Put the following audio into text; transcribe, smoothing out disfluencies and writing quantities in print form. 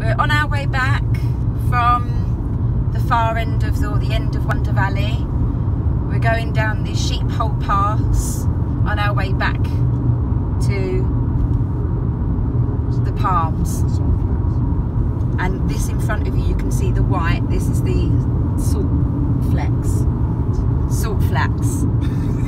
we're on our way back from the far end of the end of Wonder Valley. We're going down the Sheephole Pass on our way back to the Palms. And this in front of you, you can see the white. This is the salt flats.